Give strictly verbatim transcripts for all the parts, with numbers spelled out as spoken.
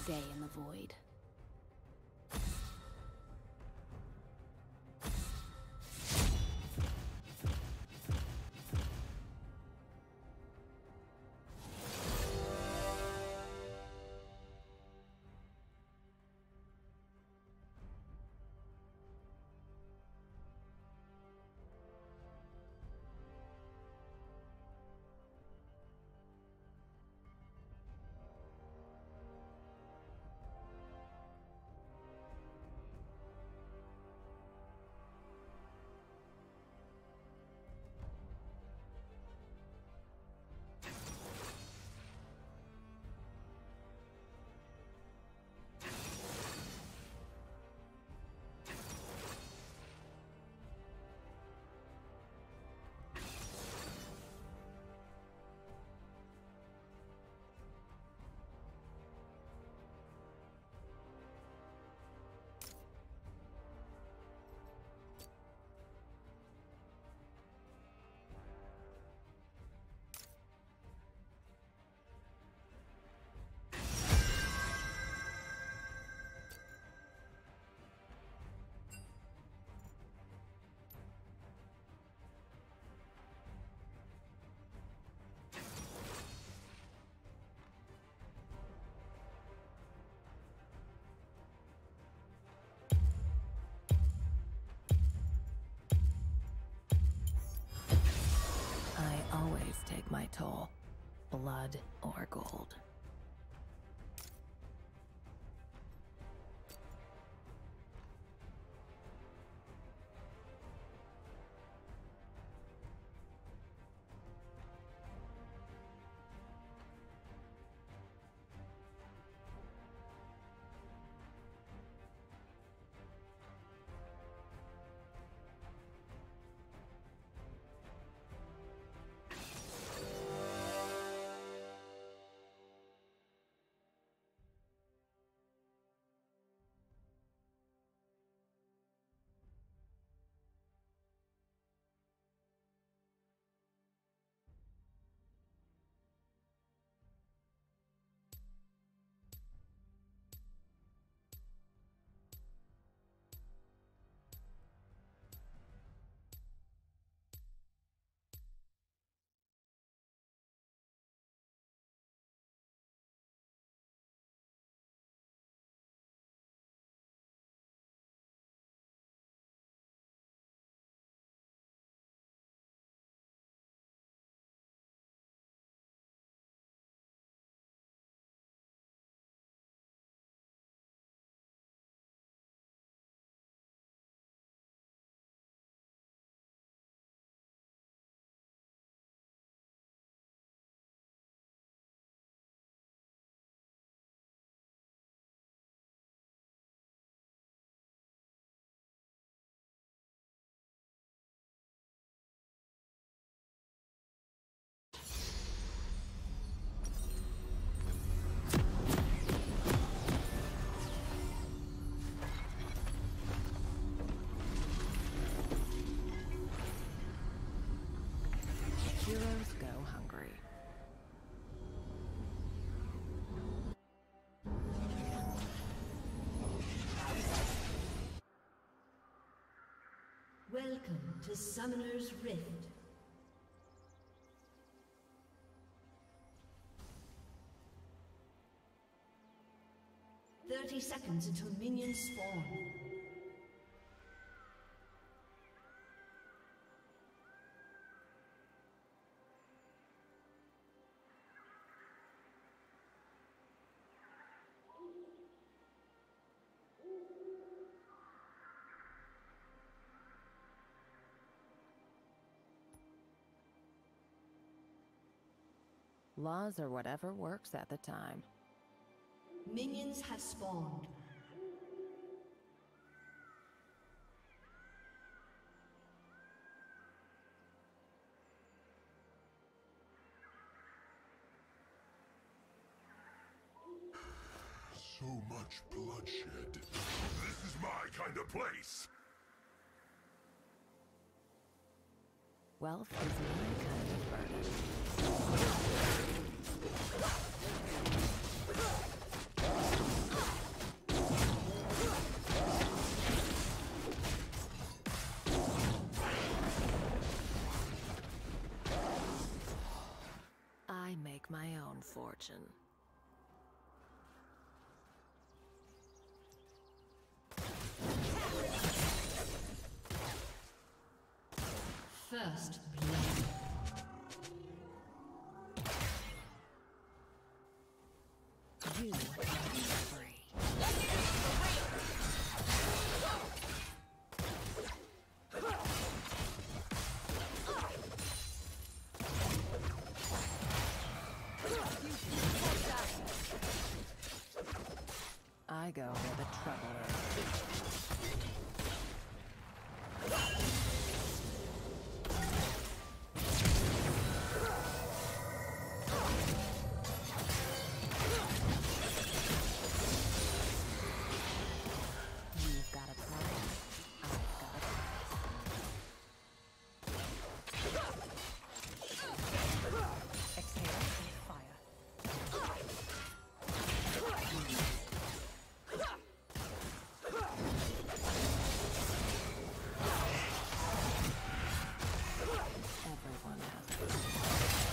day in the void. Always take my toll, blood or gold. Heroes go hungry. Welcome to Summoner's Rift. Thirty seconds until minions spawn. Laws are whatever works at the time. Minions have spawned. So much bloodshed. This is my kind of place. Wealth is my kind of burden. Let's watching. First blood. You are free. I go where the trouble is. You've got a plan. I've got a plan. Exhale and fire. Everyone has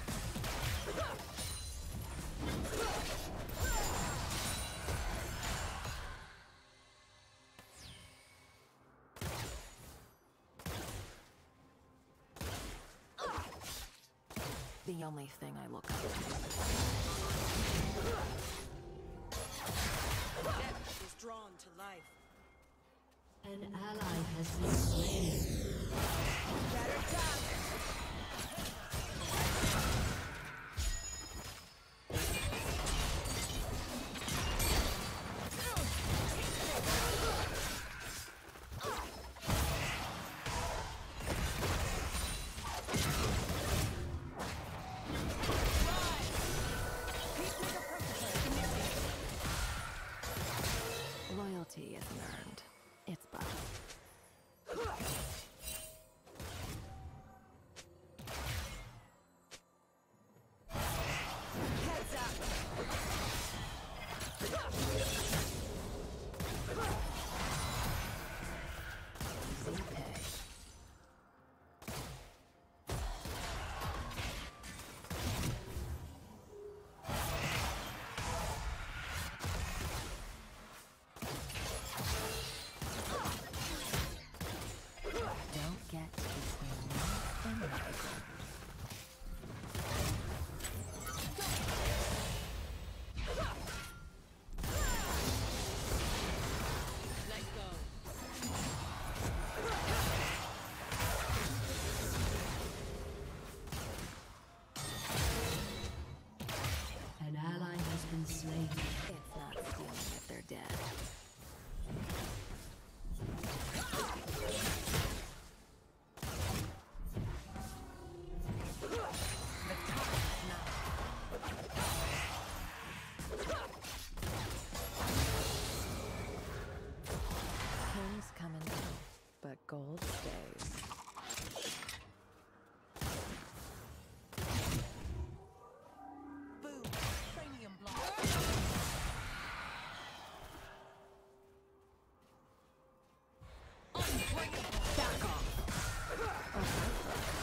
the only thing I look up to. Death is drawn to life. An ally has been slain. Loyalty isn't earned. It's bought. Heads up. Easy pay. Don't get between me and my goal. Let go. An ally has been slain. It's not stealing if they're dead. Kings come and go, but gold stays. Boom. Cranium block. Back off!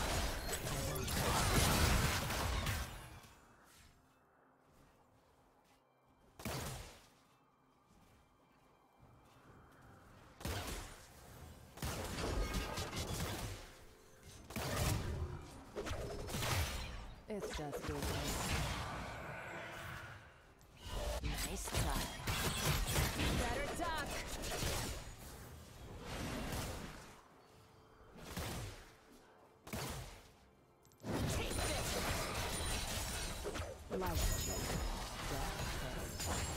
It's just business. Nice try. Better duck! Take this. Life check. Death pays.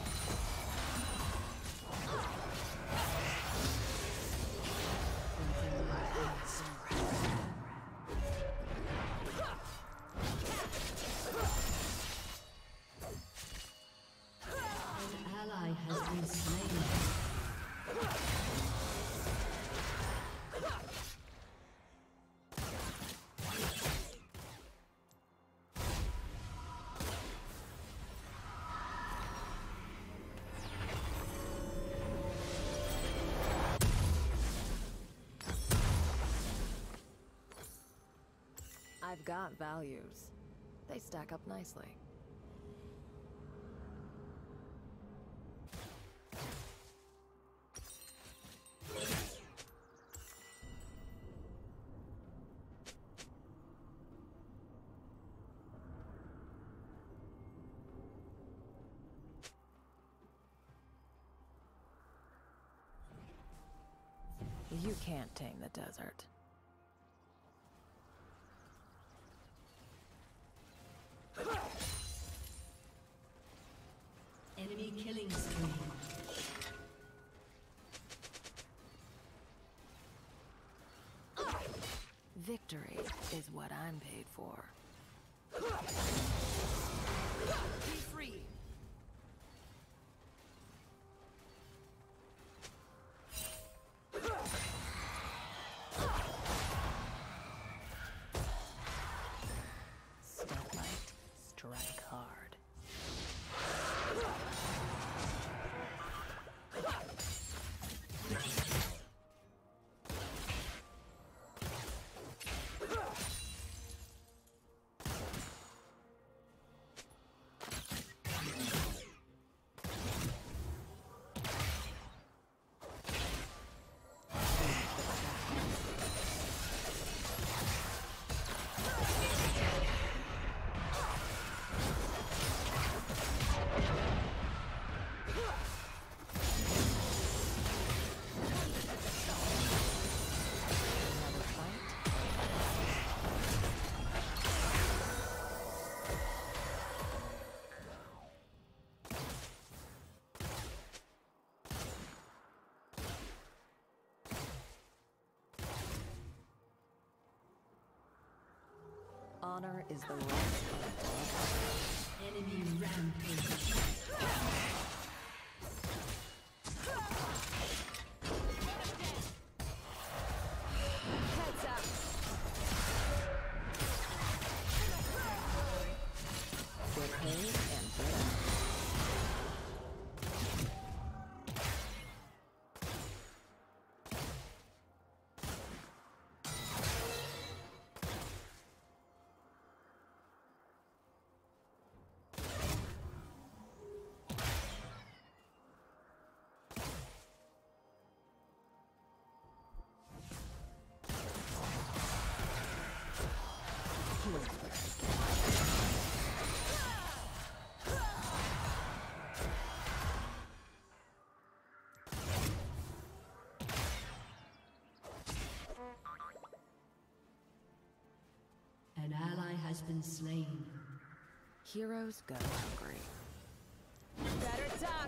An ally has been slain. I've got values. They stack up nicely. You can't tame the desert. Enemy killing spree. Victory is what I'm paid for. Be free. Step light, strike hard. Honor is the right. Enemy rampage. Heads up. Get paid and get out. An ally has been slain. Heroes go hungry. Better duck.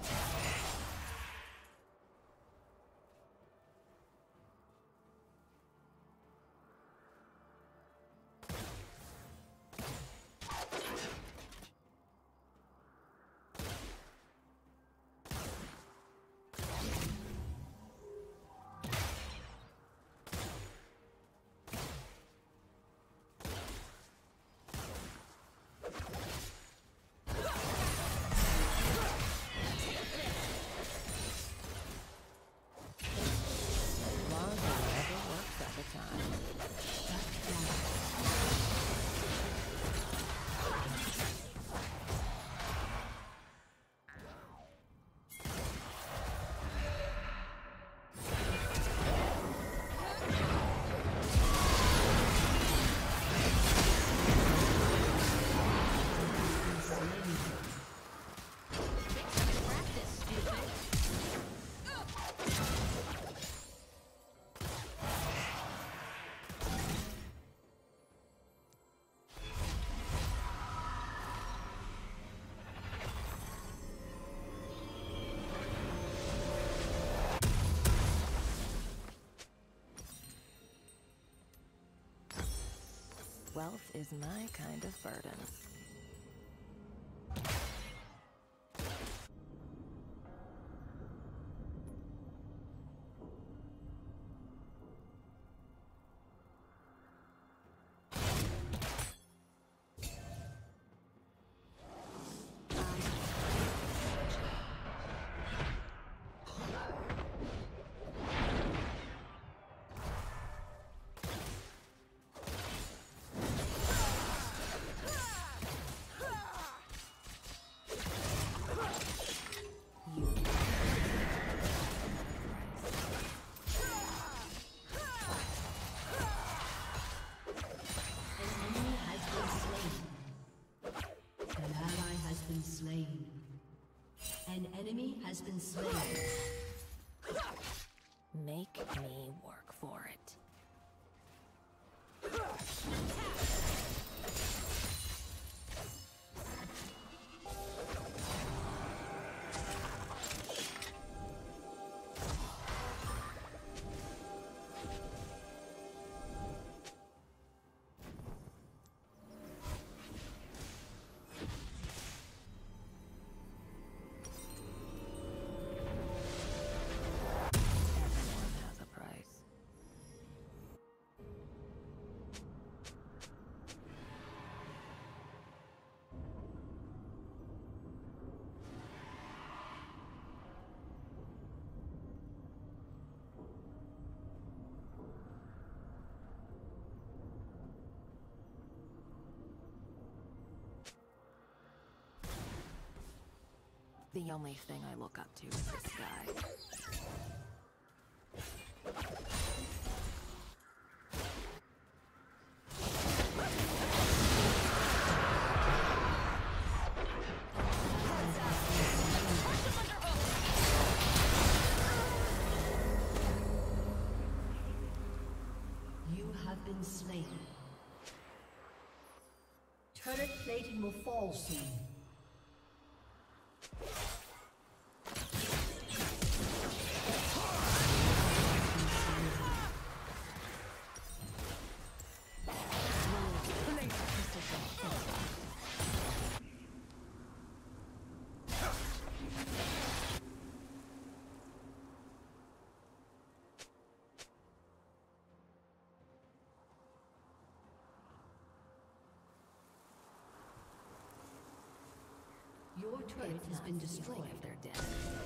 Long as whatever works at the time. Practice, stupid. Wealth is my kind of burden. An enemy has been slain. Make me work for The only thing I look up to is this guy. You have been slain. Turret plating will fall soon. Your turret It's has not been feeling destroyed. if they're dead.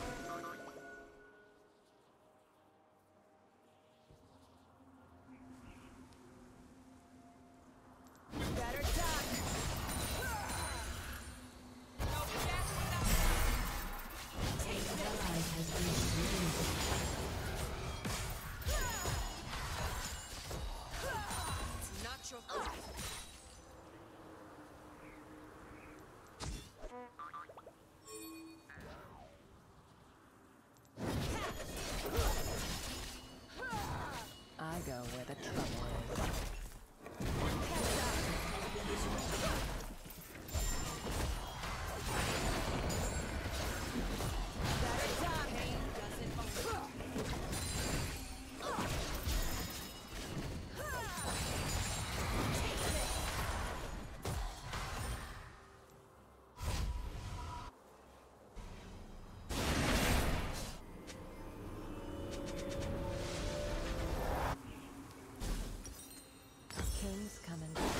Better duck. No backing up. Take An this. ally has been slain. It's not your fault. I go where the trouble is. Better duck. Pain doesn't own. King's coming back.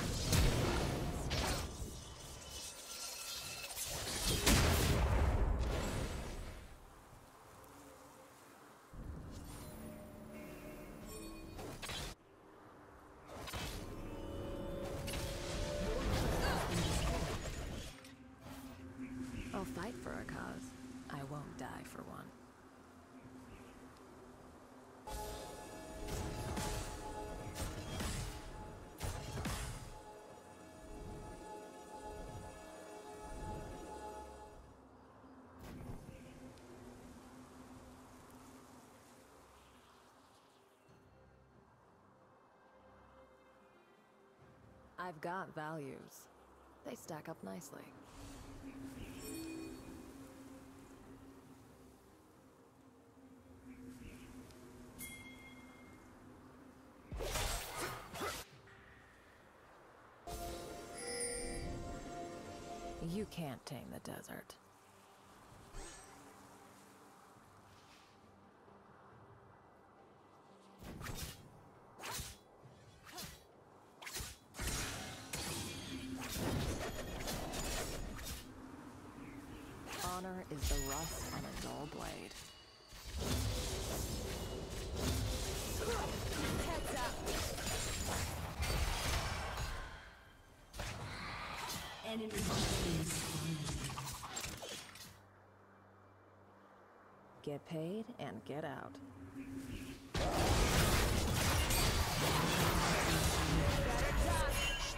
I'll fight for a cause. I won't die for one. I've got values. They stack up nicely. You can't tame the desert. Honor is the rust on a dull blade. Heads up. Enemy has slain. Get paid and get out. Better duck.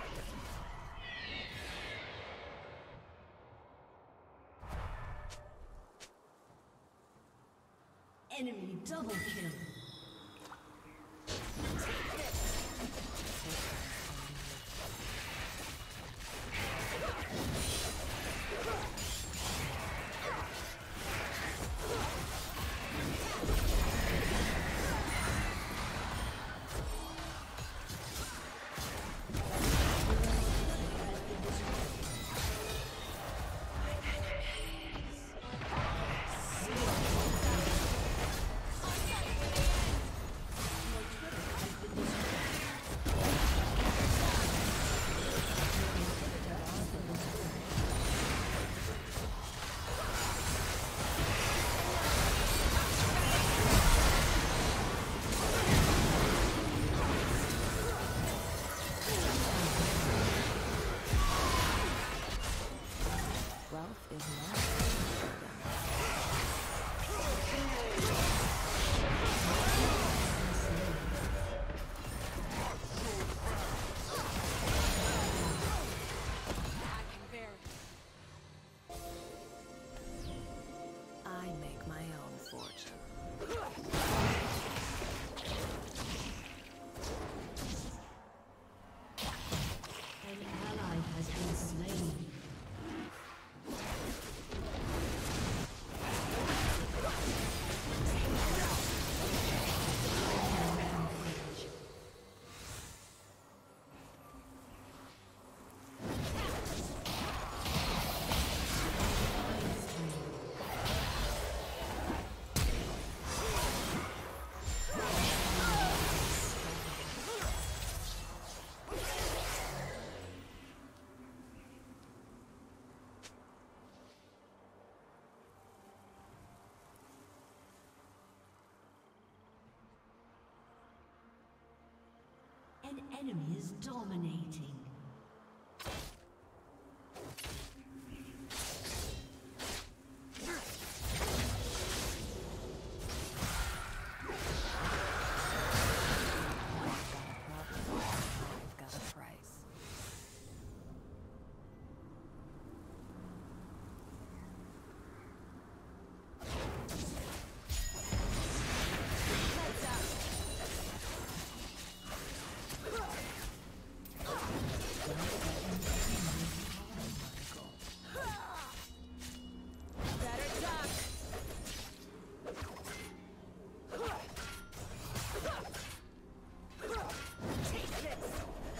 Enemy double kill. An enemy is dominating. I've got a price. Better duck. Take this.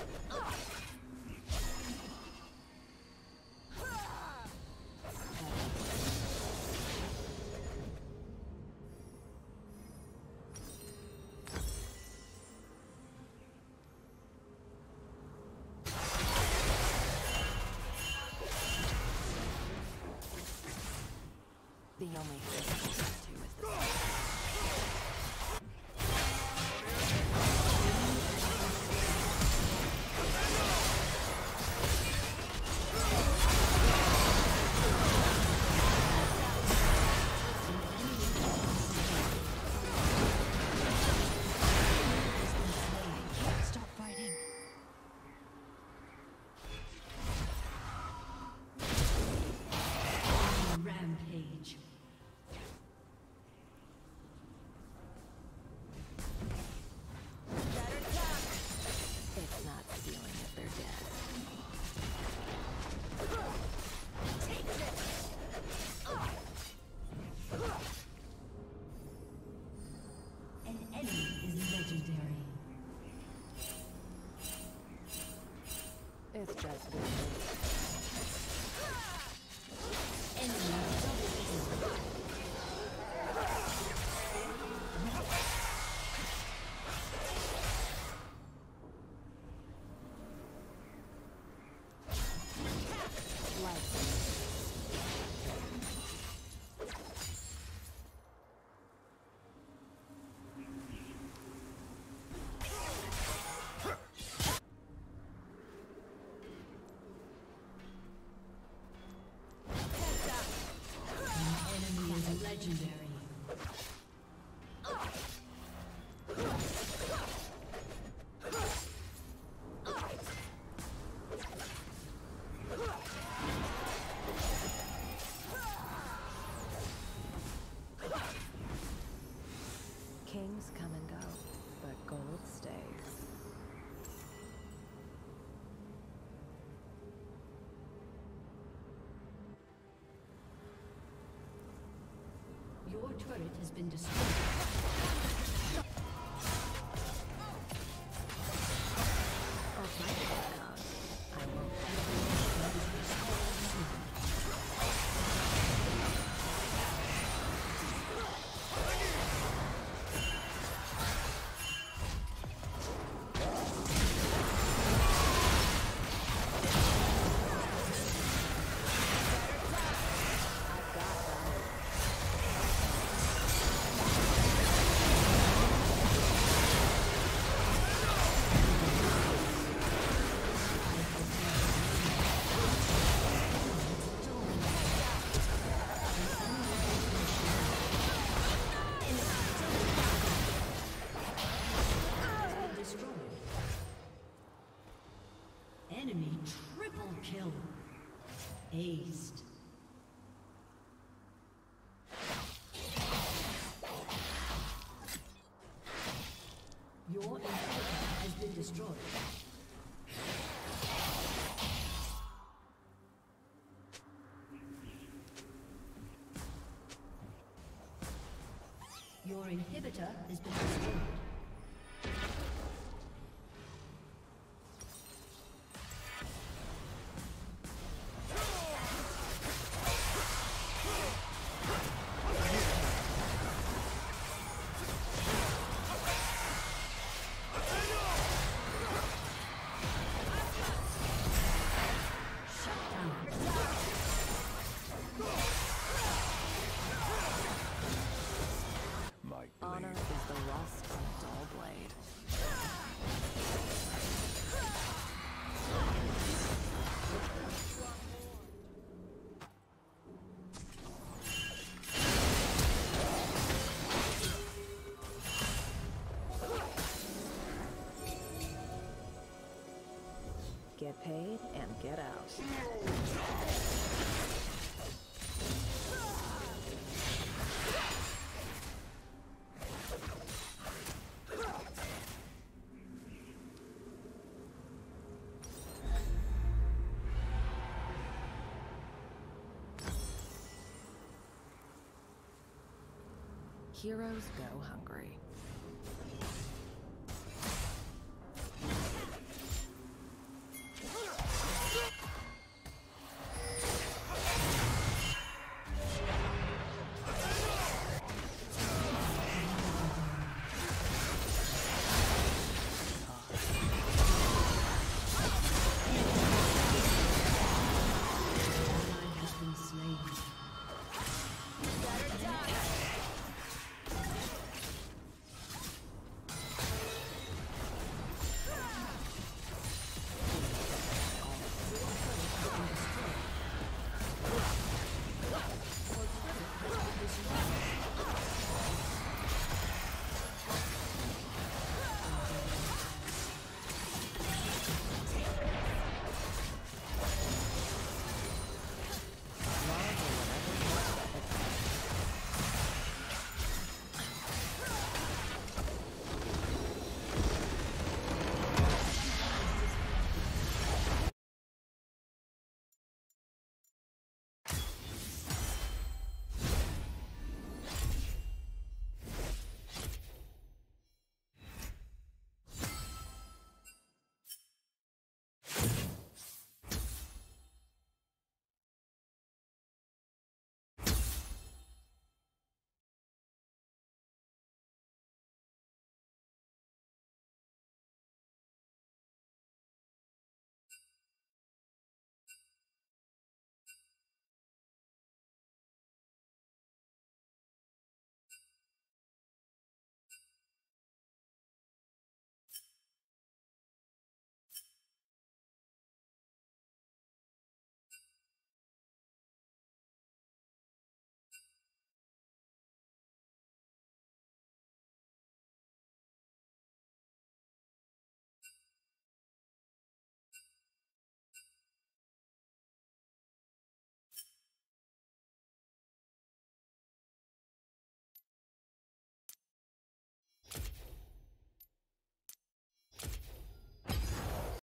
The only thing I can do is the Stop fighting. Rampage. Better duck. It's not stealing if they're dead. Take this. An enemy is legendary. It's just good. Enemy double kill. Enemy is legendary. Kings come and go, but gold stays. Your turret has been destroyed. I'll fight it out. I won't. Enemy triple kill. Aced. Your inhibitor has been destroyed. Your inhibitor has been destroyed. My Honor blade is the lost Get paid and get out. Heroes go hungry.